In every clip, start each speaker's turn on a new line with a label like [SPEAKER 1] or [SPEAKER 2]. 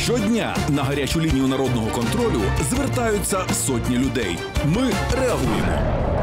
[SPEAKER 1] Щодня на гарячу лінію народного контролю звертаються сотні людей. Ми реагуємо.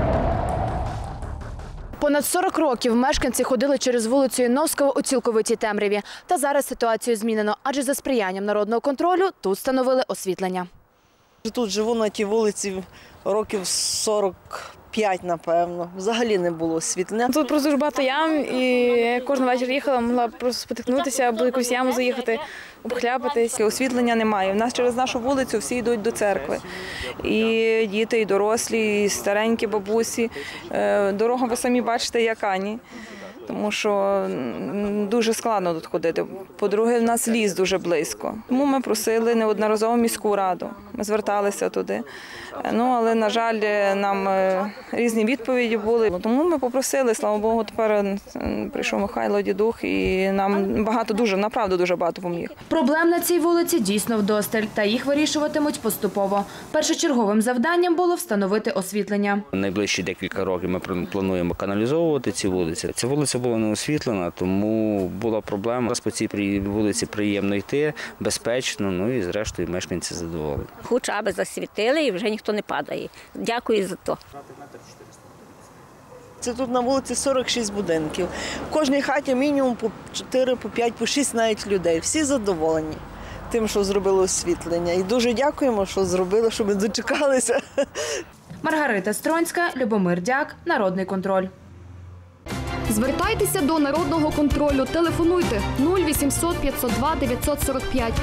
[SPEAKER 2] Понад 40 років мешканці ходили через вулицю Яновського у цілковитій темряві. Та зараз ситуацію змінено, адже за сприянням народного контролю тут встановили освітлення.
[SPEAKER 3] Тут живу на тій вулиці років 45, напевно. Взагалі не було освітлення.
[SPEAKER 4] Тут просто дуже багато ям, і кожен вечір їхала, могла просто спотикнутися, або якусь яму заїхати, обхляпатись.
[SPEAKER 5] Освітлення немає. У нас через нашу вулицю всі йдуть до церкви. І діти, і дорослі, і старенькі бабусі. Дорога, ви самі бачите, яка ні. Тому що дуже складно тут ходити. По-друге, в нас ліс дуже близько. Тому ми просили неодноразово міську раду. Ми зверталися туди. Але, на жаль, нам різні відповіді були. Тому ми попросили, слава Богу, тепер прийшов Михайло Дідух і нам направду дуже багато поміг.
[SPEAKER 2] Проблем на цій вулиці дійсно вдосталь, та їх вирішуватимуть поступово. Першочерговим завданням було встановити освітлення.
[SPEAKER 6] Найближчі декілька років ми плануємо каналізовувати ці вулиці. Ця вулиця була не освітлена, тому була проблема. Зараз по цій вулиці приємно йти, безпечно, і зрештою мешканці задоволені.
[SPEAKER 7] Хоча б засвітили і вже ніхто не падає. Дякую за то.
[SPEAKER 3] Це тут на вулиці 46 будинків. В кожній хаті мінімум по 4, по 5, по 6 навіть людей. Всі задоволені тим, що зробили освітлення. І дуже дякуємо, що зробили, що ми дочекалися.
[SPEAKER 2] Маргарита Стронська, Любомир Дяк, Народний контроль.
[SPEAKER 8] Звертайтеся до Народного контролю. Телефонуйте 0800 502 945.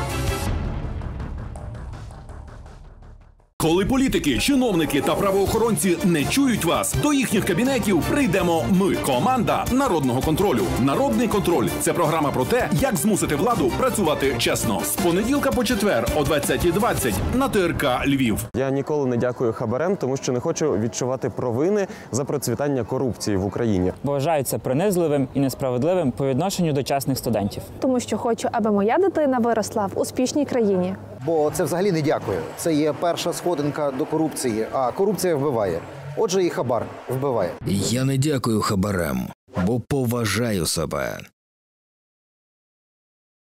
[SPEAKER 1] Коли політики, чиновники та правоохоронці не чують вас, до їхніх кабінетів прийдемо ми. Команда Народного контролю. Народний контроль – це програма про те, як змусити владу працювати чесно. З понеділка по четвер о 20:20 на ТРК Львів.
[SPEAKER 9] Я ніколи не дякую хабарем, тому що не хочу відчувати провини за процвітання корупції в Україні.
[SPEAKER 10] Вважаю це принизливим і несправедливим по відношенню до чесних студентів.
[SPEAKER 11] Тому що хочу, аби моя дитина виросла в успішній країні.
[SPEAKER 12] Бо це взагалі не дякую. Це є перша сходинка до корупції, а корупція вбиває. Отже, і хабар вбиває.
[SPEAKER 13] Я не дякую хабарам, бо поважаю себе.